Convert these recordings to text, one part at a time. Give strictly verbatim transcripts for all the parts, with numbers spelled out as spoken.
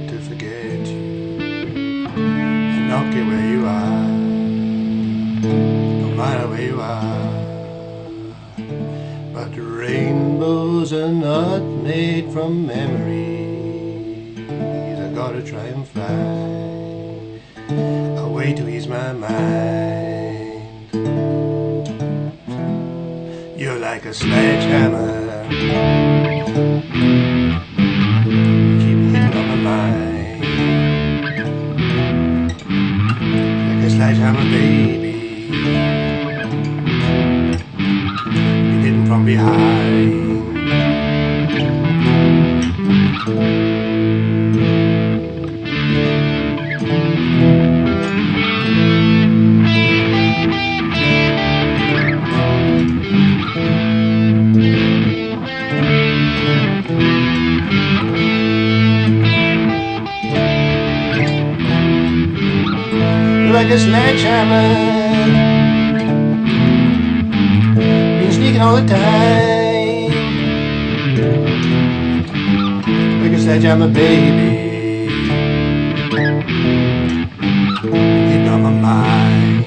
hard to forget you and not get where you are, no matter where you are. But rainbows are not made from memories. I gotta try and fly a way to ease my mind. You're like a sledgehammer, keep hitting on my mind. Like a sledgehammer, baby, you're hitting from behind. Like a sledgehammer, been sneaking all the time. Like a sledgehammer, baby, hitting on my mind.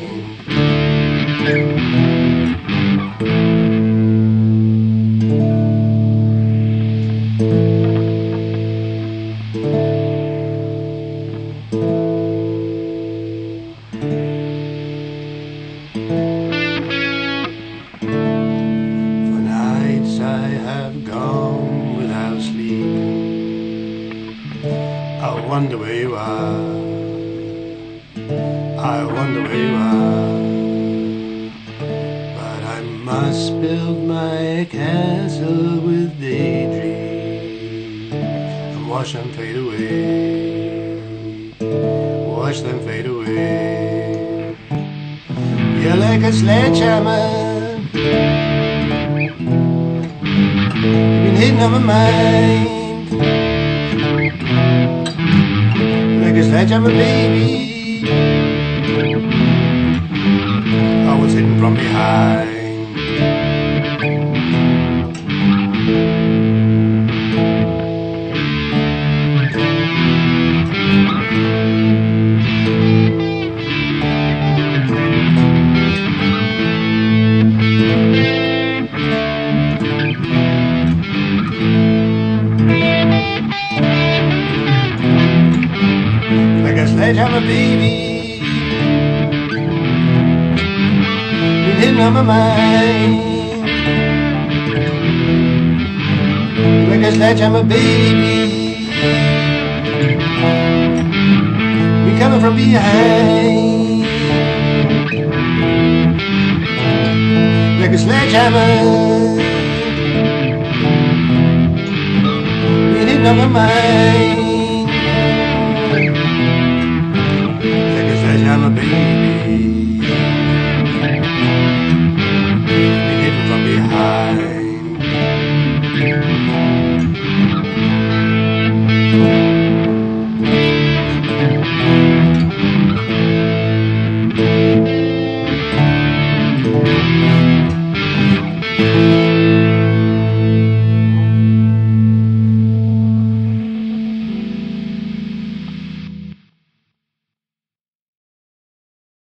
I have gone without sleep. I wonder where you are, I wonder where you are. But I must build my castle with daydreams and watch them fade away, watch them fade away. You're like a sledgehammer, been hitting on my mind. Like a sledgehammer, baby, I was hitting from behind. Sledgehammer, baby, been hitting on my mind. Like a sledgehammer, baby, we coming from behind. Like a sledgehammer, been hitting on my mind.